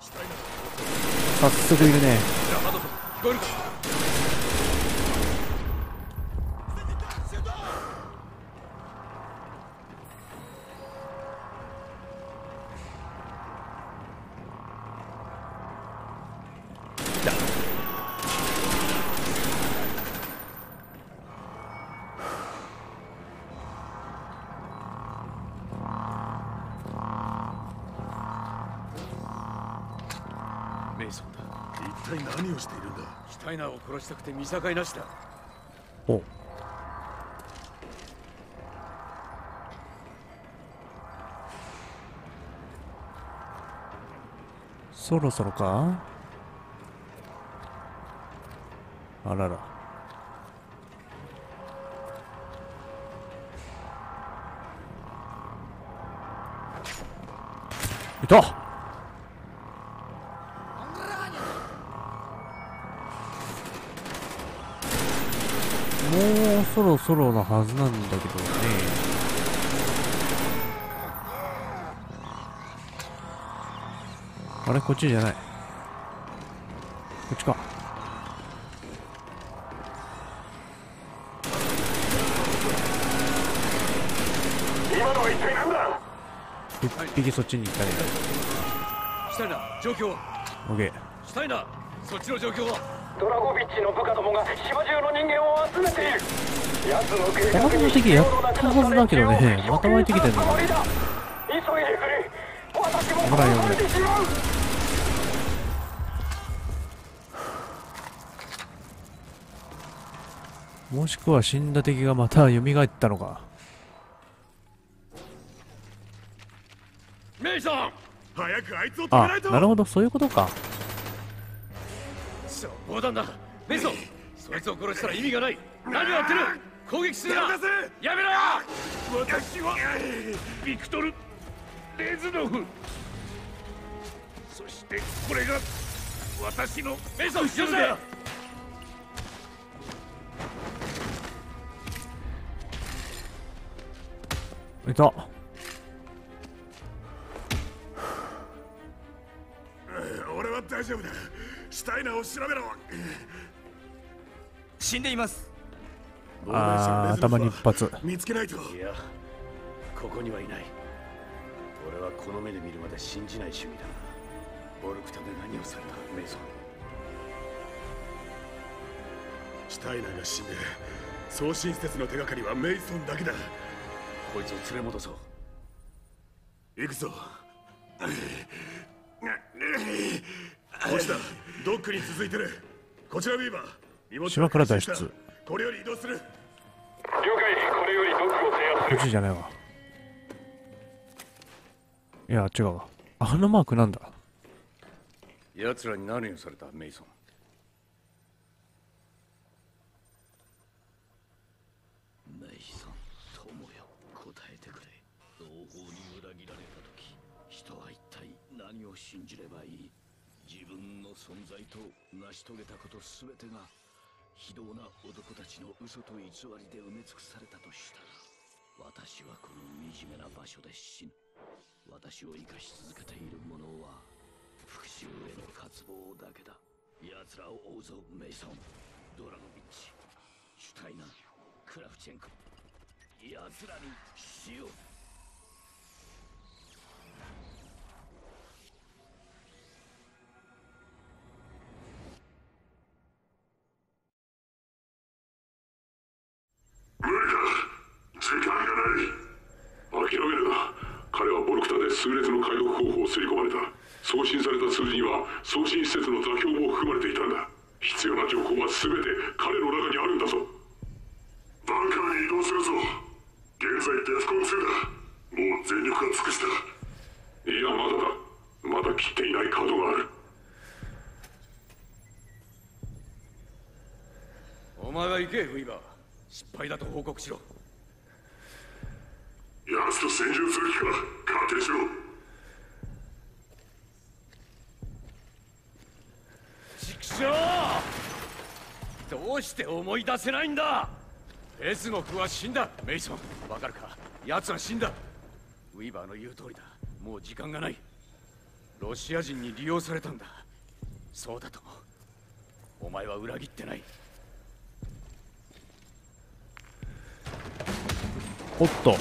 早速いるね。 聞こえるか。メイソンだ。 一体何をしているんだ。 シュタイナーを殺したくて見境なしだ。 お、そろそろか。あらら。いた。もうそろそろなはずなんだけどね。あれ、こっちじゃない。こっちか。 今のは一体何だ。 一匹そっちに行ったね。 シュタイナー、状況は。 オッケー。 シュタイナー、そっちの状況は。 ドラゴビッチの部下どもが島中の人間を集めている。奴の計この画に敵やったはずだけどね、また湧いてきてんのかな。 急いでくれ。私も危ないよ殺されてしまう。 もしくは死んだ敵がまた蘇ったのか。 メイソン、 早くあいつを止めなあい、と。 なるほど、そういうことか。 消防団だ。メイソン、そいつを殺したら意味がない。何をやってる。攻撃するな。やめろ。 私はビクトル・レズノフ。そしてこれが私の。メイソン、よせ。 いた。 俺は大丈夫だ。シュタイナーを調べろ。 死んでいます。 頭に一発。 見つけないと。 いや、ここにはいない。俺はこの目で見るまで信じない趣味だ。ボルクタで何をされた、メイソン。 シュタイナーが死んで送信施設の手がかりはメイソンだけだ。 こいつを連れ戻そう。 行くぞ。こっちだ。ドックに続いてる。こちらビーバー。荷物島から脱出。 これより移動する。了解。これよりドックを制圧する。 こっちじゃないわ。いや、違うわ。あのマークなんだ。 奴らに何をされた、メイソン。メイソン、友よ、答えてくれ。同胞に裏切られた時、人は一体何を信じればいい。自分の存在と成し遂げたことすべてが非道な男たちの嘘と偽りで埋め尽くされたとしたら、私はこの惨めな場所で死ぬ。私を生かし続けている者は復讐への渇望だけだ。奴らを追うぞ、メイソン。ドラゴビッチ、シュタイナー、クラフチェンコ。奴らに死を。 時間がない。諦めるな。彼はボルクタで数列の解読方法を刷り込まれた。送信された数字には送信施設の座標も含まれていたんだ。必要な情報は全て彼の中にあるんだぞ。バンカーに移動するぞ。現在デフコン2だ。もう全力が尽くした。いや、まだだ。まだ切っていないカードがある。 お前は行け、ウィーバー。失敗だと報告しろ。 奴と戦場する気か。勝手にしろ。 畜生！どうして思い出せないんだ。レズノフは死んだ。メイソン、わかるか。奴は死んだ。ウィーバーの言う通りだ。もう時間がない。 ロシア人に利用されたんだ。そうだと思う。お前は裏切ってない。 おっと、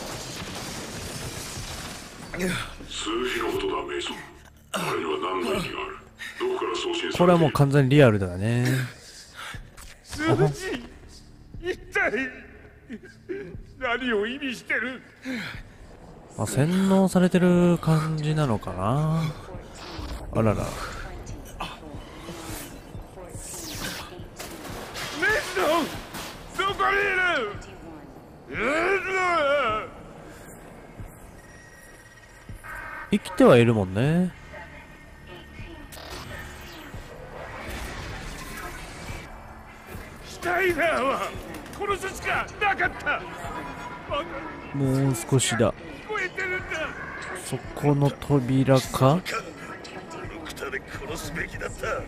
数字のことだ、メイソン。あれには何の意味がある。どこから送信されている。 これはもう完全にリアルだね。 数字、一体何を意味してる。 まあ、洗脳されてる感じなのかな。あらら。 メソン、どこにいる。 生きてはいるもんね。 シュタイナーは殺すしかなかった。 もう少しだ。 聞こえてるんだ。 そこの扉か。 ルクタで殺すべきだった。少し待て。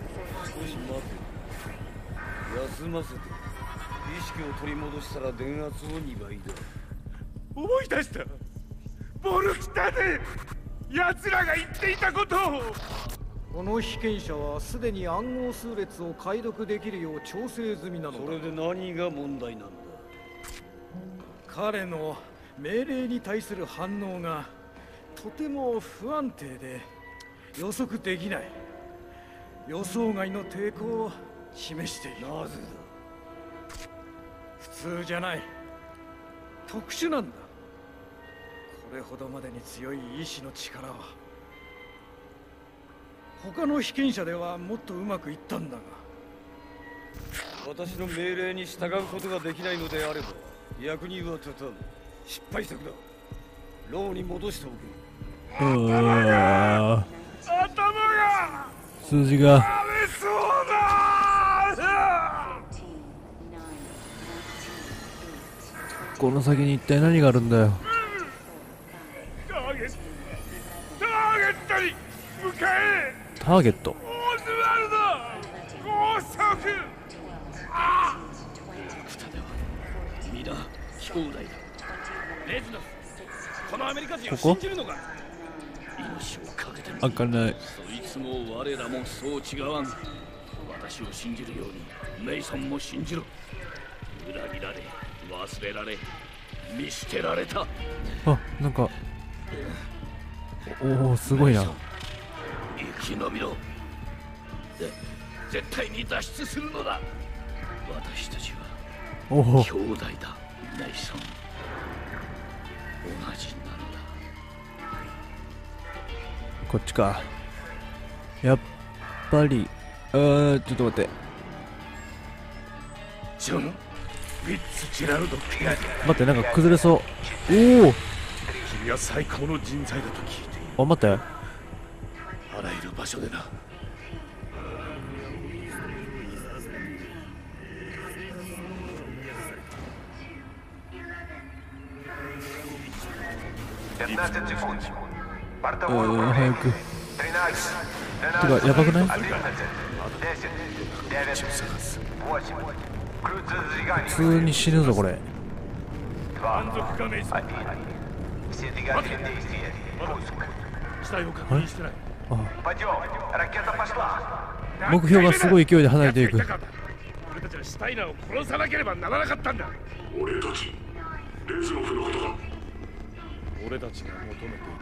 休ませて。意識を取り戻したら電圧を2倍だ。思い出した。ボルクタで奴らが言っていたことを。 この被験者はすでに暗号数列を解読できるよう調整済みなのだ。 それで何が問題なんだ。 彼の命令に対する反応がとても不安定で予測できない。予想外の抵抗を示している。 なぜだ。 普通じゃない。特殊なんだ。これほどまでに強い意志の力は他の被験者ではもっとうまくいったんだが。 私の命令に従うことができないのであれば役には立たん。失敗作だ。牢に戻しておけ。 うわ頭が数字が荒れそうだ。 この先に一体何があるんだよ。 ターゲットに向かえ。 ターゲット。 オズワルド高速。ああ、二では皆兄弟だ。レズノフ、このアメリカ人を信じるのか。命をかけてみる。 開かない。 そいつも我らもそう違わん。私を信じるようにメイソンも信じろ。裏切られ、忘れられ、見捨てられた。 あ、なんかおお、すごいな。 生き延びろ。絶対に脱出するのだ。私たちはおお、 兄弟だ。メイソン、同じなのだ。 こっちか。やっぱりちょっと待って。 ジョン・フィッツジェラルド手が。 待って、なんか崩れそう。おお、 君は最高の人材だと聞いている。 あ、待って。 あらゆる場所でな。 早く。てか、やばくない？普通に死ぬぞ、これ。 満足かメイソン。死体を確認してない。 目標がすごい勢いで離れていく。 俺たちはシュタイナーを殺さなければならなかったんだ。 俺たちレズノフのことか。 俺たちが求めていたのは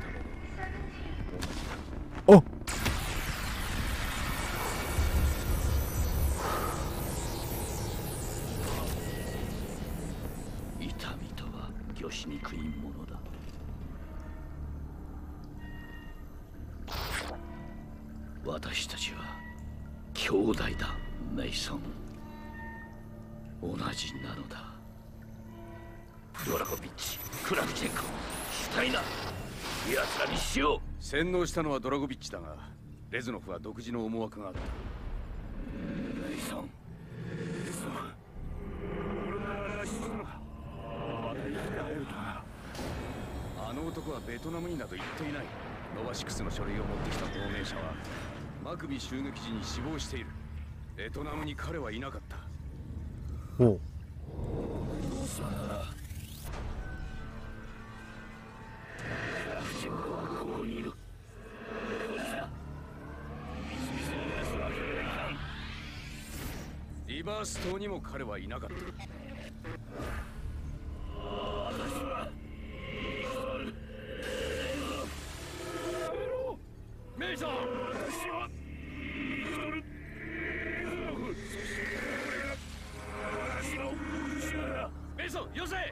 お、 痛みとは御しにくいものだ。私たちは兄弟だ、メイソン。同じなのだ。ドラゴビッチ、クラフチェンコ、シュタイナー、奴らにしよう。洗脳したのはドラゴビッチだが、レズノフは独自の思惑があった。メイソン、あの男はベトナムになど行っていない。ノバシックスの書類を持ってきた同盟者はマクビ襲撃時に死亡している。ベトナムに彼はいなかった。 おう。 リバース島にも彼はいなかった。メイソン、メイソン、よせ。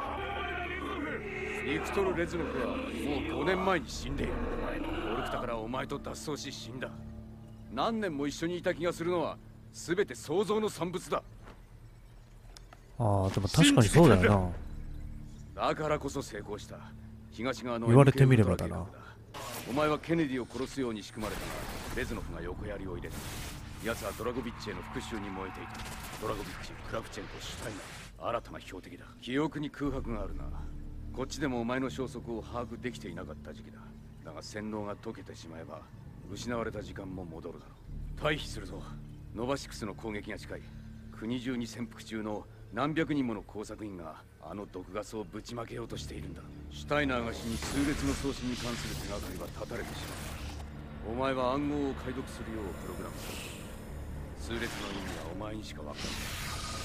ビクトル・レズノフはもう5年前に死んでいる。オルクタからお前と脱走し死んだ。何年も一緒にいた気がするのは全て想像の産物だ。 ああ、でも確かにそうだよな。だからこそ成功した。東側の言われてみればだな。 お前はケネディを殺すように仕組まれたが、レズノフが横槍を入れた。奴はドラゴビッチへの復讐に燃えていた。ドラゴビッチ、クラフチェンコ、シュタイナー、新たな標的だ。記憶に空白があるな。こっちでもお前の消息を把握できていなかった時期だ。だが洗脳が解けてしまえば失われた時間も戻るだろう。退避するぞ。ノバシクスの攻撃が近い。国中に潜伏中の何百人もの工作員があの毒ガスをぶちまけようとしているんだ。シュタイナーが死に数列の送信に関する手がかりは断たれてしまう。お前は暗号を解読するようプログラムされた。数列の意味はお前にしか分からない。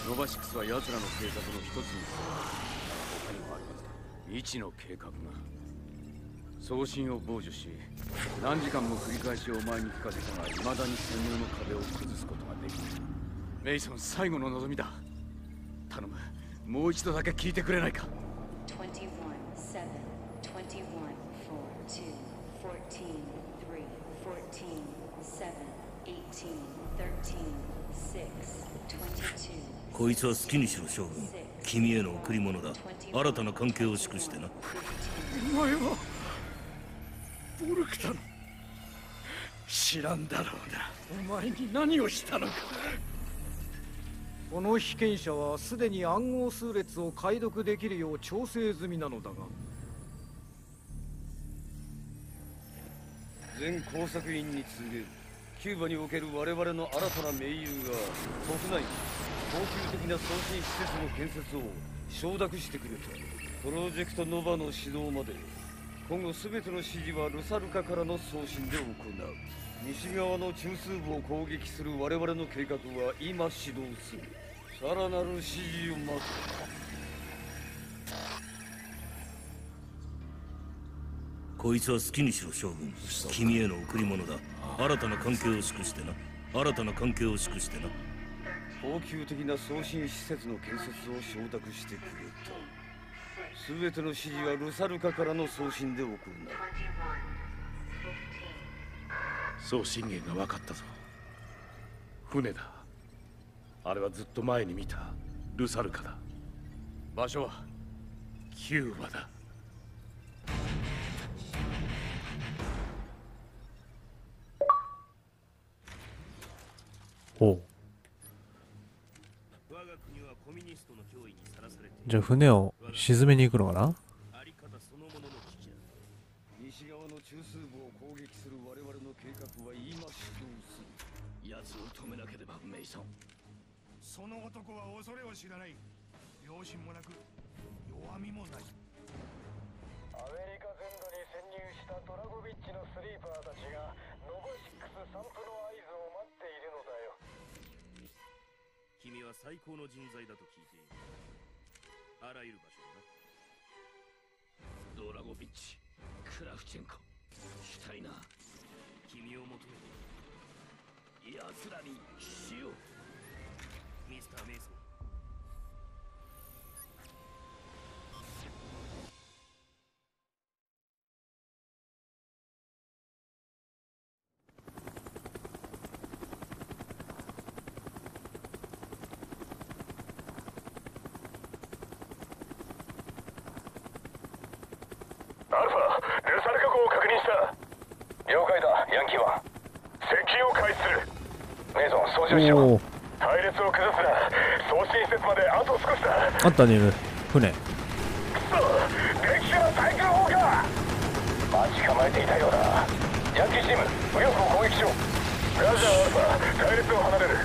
ノバシクスは奴らの計画の一つにする。他にもあるはずだ。未知の計画が送信を傍受し、何時間も繰り返しお前に聞かせたが未だに潜入の壁を崩すことができない。メイソン、最後の望みだ。頼む、もう一度だけ聞いてくれないか。 21, 7, 21, 4, 2, 14, 3, 14, 7, 18, 13, 6, 22. こいつは好きにしろ将軍。君への贈り物だ。新たな関係を祝してな。 お前はボルクタの知らんだろうな。お前に何をしたのか。この被験者はすでに暗号数列を解読できるよう調整済みなのだが、 全工作員に告げる。キューバにおける我々の新たな盟友が国内に恒久的な送信施設の建設を承諾してくれた。プロジェクトノバの始動まで今後全ての指示はルサルカからの送信で行う。西側の中枢部を攻撃する我々の計画は今始動する。さらなる指示を待つ。 こいつは好きにしろ将軍。君への贈り物だ。新たな関係を祝してな。新たな関係を祝してな。 恒久的な送信施設の建設を承諾してくれた。全ての指示はルサルカからの送信で行う。 送信源が分かったぞ。船だ。あれはずっと前に見たルサルカだ。場所はキューバだ。 ほう。じゃあ船を沈めに行くのかな。 西側の中枢部を攻撃する我々の計画は今始動する。 奴を止めなければメイソン。 その男は恐れを知らない。良心もなく弱みもない。 アメリカ全土に潜入したドラゴビッチのスリーパーたちがノバシックス散布の合図を待っているのだよ。 君は最高の人材だと聞いている。あらゆる場所ドラゴビッチ、クラフチェンコ、シュタイナー、 君を求めて奴らに死を。 ミスター・メイソン。 アルファ、ルサルカ号を確認した。 了解だ、ヤンキーは。 接近を開始する。 メイソン、操縦しよう。 隊列を崩すな。送信施設まであと少しだ。 あったね、いる船。 くそ、敵から対空砲か。 待ち構えていたようだ。ヤンキーチーム、右翼を攻撃しろ。 ラジャーアルファ、隊列を離れる。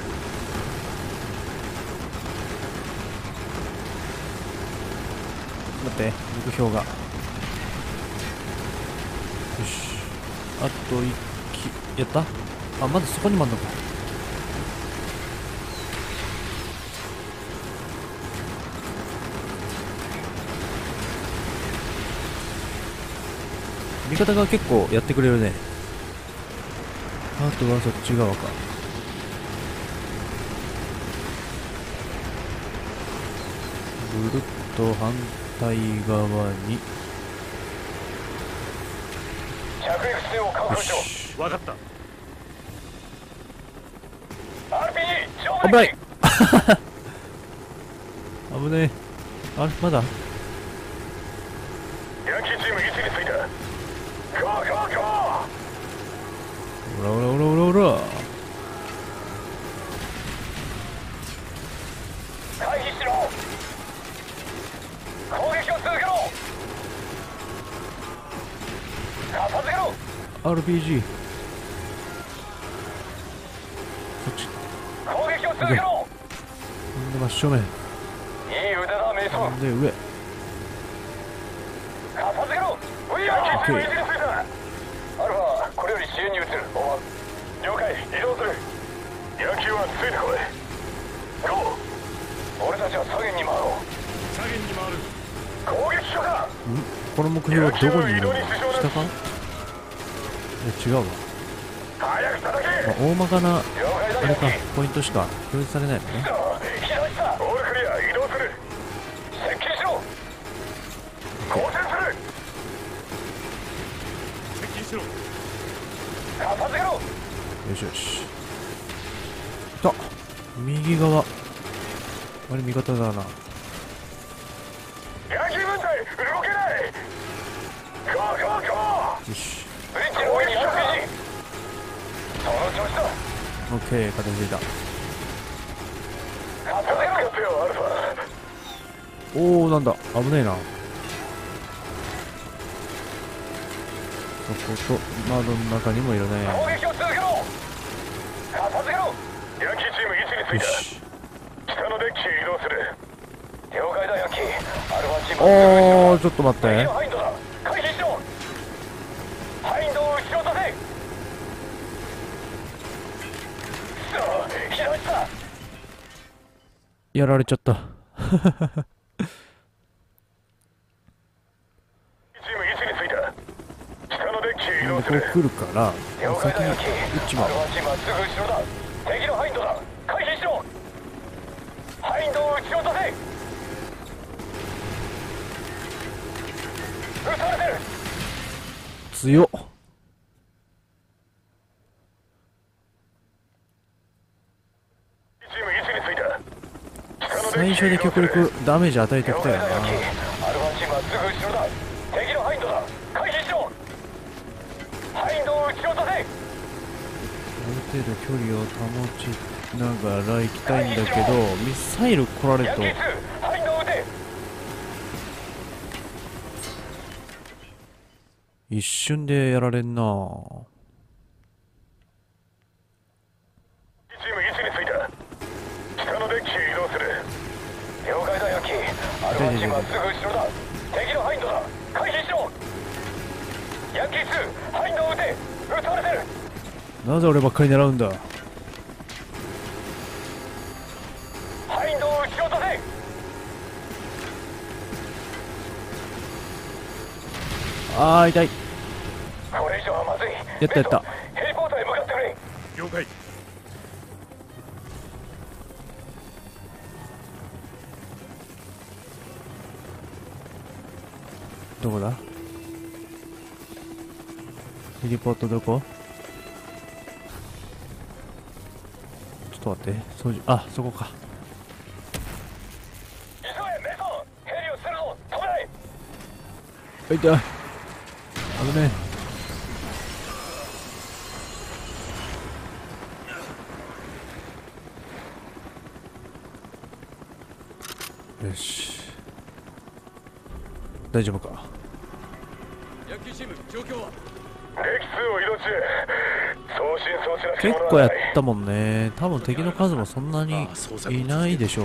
待って、目標が。よし、あと1機やった。あ、まだそこにもあんのか。 味方が結構やってくれるね。あとはそっち側か。ぐるっと反対側に。 着陸地を確保しろ。 分かった。 RPG 上危ない危ねえ。あれまだヤンキーチーム位置についた。ゴーゴーゴー。 おらおらおらおらおら。 回避しろ。攻撃を続けろ。片付けろ。 RPG そっち攻撃を続けろ。 で真正面いい腕だメイソン。 で上。 片付けろ。ヤンキーチーム位置についた。アルファこれより支援に移る。オーバー。了解移動する。ヤンキーはついてこい。ゴー。俺たちは左舷に回ろう。 左舷に回る。 攻撃許可。 この目標はどこにいるの？下か？違うわ。 早く叩け。 大まかなあれかポイントしか表示されないのね。 左下。オールクリア。移動する。接近しろ。交戦する。 接近しろ。 片付けろ。 よしよし。来た。右側。あれ味方だな。 ヤンキー分隊動けない。ゴーゴーゴー。 よし。 ブリッジの上に RPG。その調子だ。 オッケー、片付いた。 片付けろよアルファ。 おお、なんだ危ねえな。そこと窓の中にもいるね。 攻撃を続けろ。片付けろ。ヤンキーチーム位置についた。 よし。 下のデッキへ移動する。了解だヤンキー。アルファチーム。 おお、ちょっと待って。 ハインドだ。回避しろ。ハインドを後ろ出せ。左下。 やられちゃった。 チーム位置についた。下のデッキへ移動する。 こう来るから了解先にだヤンキー。 撃っちまう。 アルファチームはすぐ後ろだ。敵のハインドだ。回避しろ。ハインドを後ろ出せ。撃たれてる。 強っ。 チーム位置についた。 最初で極力ダメージ与えてきたよな。 アルファチームはすぐ後ろだ。敵のハインドだ。回避しろ。ハインドを撃ち落とせ。 ある程度距離を保ちながら行きたいんだけど、ミサイル来られるとヤンキー2、ハインドを撃て。 一瞬でやられんな。 チーム位置についた。下のデッキへ移動する。了解だヤンキー。アルファチームはすぐ後ろだ。敵のハインドだ。回避しろ。ヤンキー2、ハインドを撃て。撃たれてる。 なぜ俺ばっかり狙うんだ。 ハインドを撃ち落とせ。 あー痛い。 これ以上はまずい。 やったやった。 ヘリポートへ向かってくれ。 了解。 どこだ？ヘリポートどこ？ちょっと待って。操縦、あ、そこか。 急げメイソン。ヘリをするぞ。止めない。 痛い。危ねえ。よし。大丈夫か。 ヤンキーチーム状況は？ デッキ2を移動中。送信装置なき結もの構やっはない。 たもんね。多分敵の数もそんなにいないでしょう。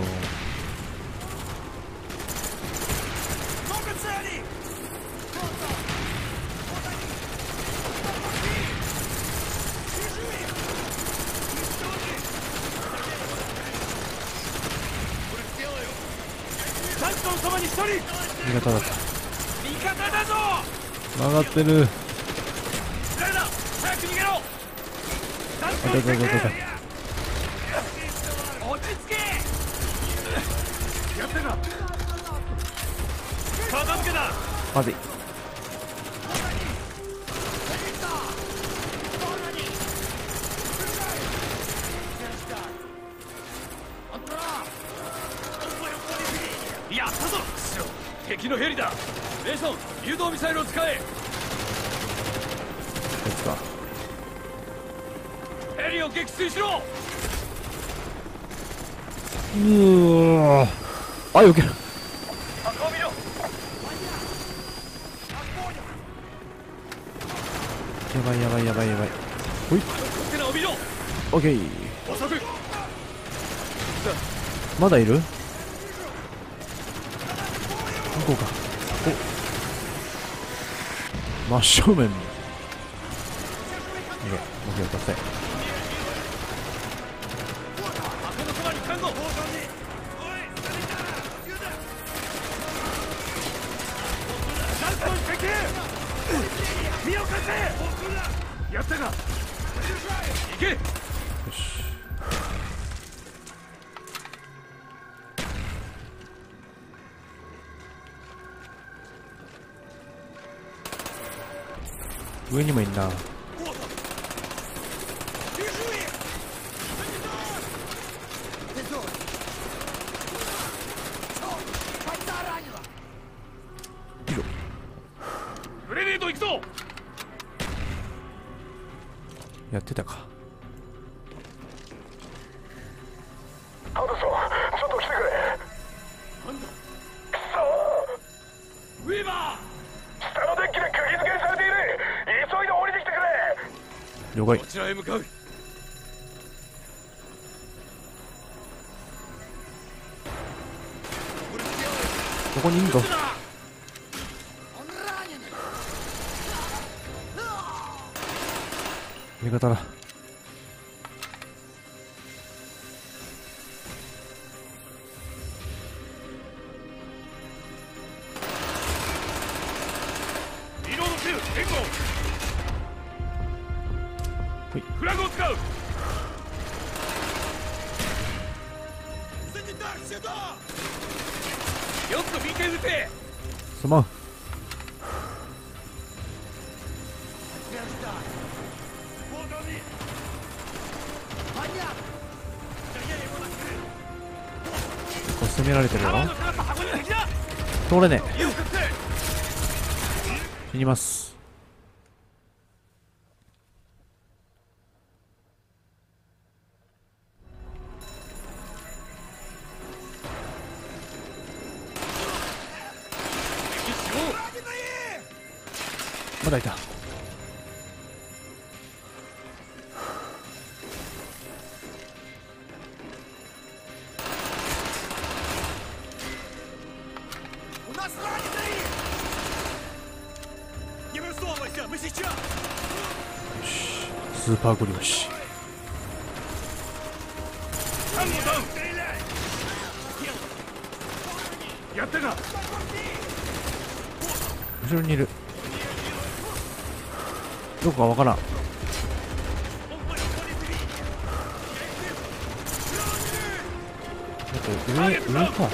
ダントン様に一人。 味方だった。 味方だぞ。 曲がってる。 痛い痛い痛い痛い。 落ち着け。やったか。片付けだ。 まずい。 やったぞ。敵のヘリだ。メイソン、誘導ミサイルを使え。 こいつか。 ヘリを撃墜しろ。 あ、避ける。 箱を見ろ。 やばいやばいやばいやばい。ほい。 手のを見ろ。 オッケー。 遅く。 まだいる？向こうか。お、真正面。いけ、目標達成。 箱のそばに看護。身を貸せ。やったか。行け。 よし。上にもいんな。 グレネード行くぞ。 やってたか。 ハドソン、ちょっと来てくれ。 なんだ。 くそウィーバー。 下のデッキで釘付けにされている。急いで降りてきてくれ。 了解。 こちらへ向かう。 ここにいんぞ。味方だ。 リロード中。援護。 ほい。 フラグを使う。よく見て撃て。 すまん。結構攻められてるよ。通れねえ。死にます。まだいた。スーパーゴリ押し。 やったか。 後ろにいる。どこかわからん。上か。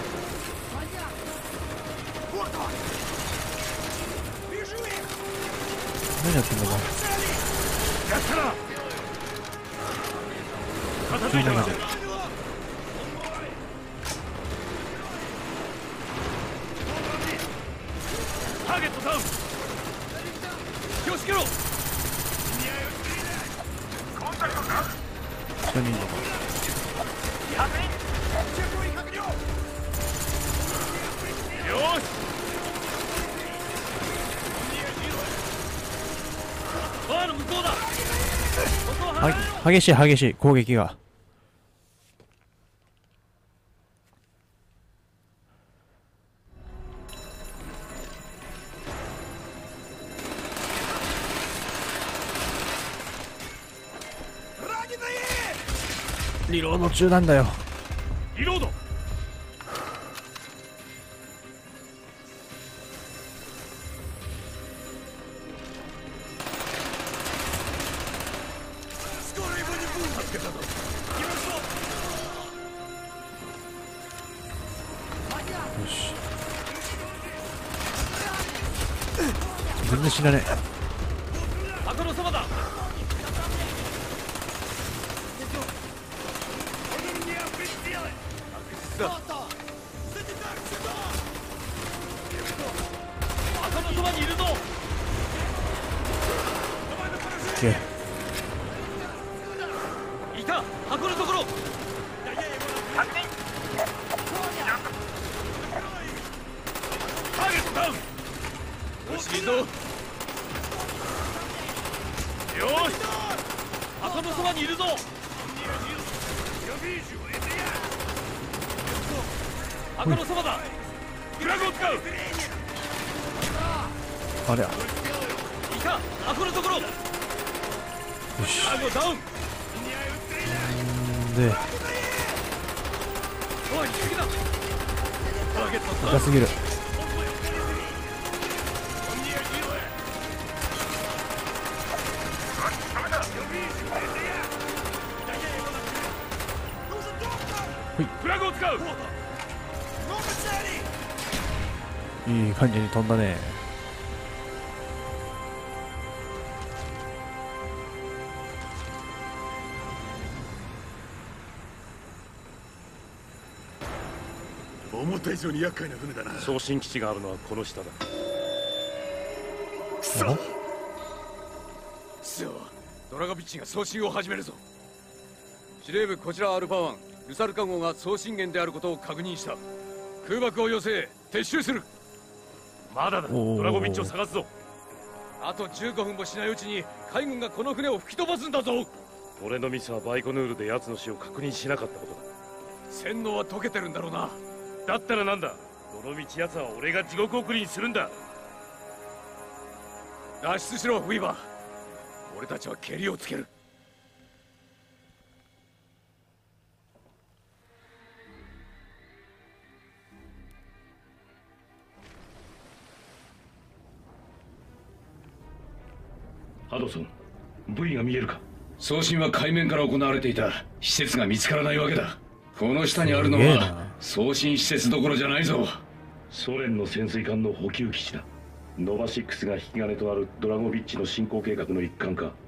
何やってんだお前。 やったな。片付いたな。ターゲットダウン。気をつけろ。 下にいるのか。 よし。バーの向こうだ。 激しい激しい攻撃が。リロード中なんだよ。 リロード。 助けたぞ。 よし。全然死なねえ。 箱のそばだ。箱のそばにいるぞ。 オッケー。 いた、箱のところ。ターゲットダウン。よし、いいぞ。よし、箱のそばにいるぞ。箱のそばだ。フラグを使う。 ありゃ。 いた、箱のところ。よし。 フラグをダウン。 で、 おい、次だ。ターゲット高すぎる。 フラグを使う。 いい感じに飛んだね。 思った以上に厄介な船だな。 送信基地があるのはこの下だ。 くそ。ドラゴビッチが送信を始めるぞ。司令部こちらアルファ1、ルサルカ号が送信源であることを確認した。空爆を要請、撤収する。 まだだ。ドラゴビッチを探すぞ。 あと15分もしないうちに海軍がこの船を吹き飛ばすんだぞ。 俺のミスはバイコヌールで奴の死を確認しなかったことだ。 洗脳は解けてるんだろうな。 だったらなんだ。どの道奴は俺が地獄送りにするんだ。 脱出しろ、ウィーバー。俺たちはケリをつける。 ハドソン、V が見えるか。 送信は海面から行われていた。施設が見つからないわけだ。この下にあるのすげえはな。 送信施設どころじゃないぞ。 ソ連の潜水艦の補給基地だ。ノバ6が引き金となるドラゴビッチの進行計画の一環か。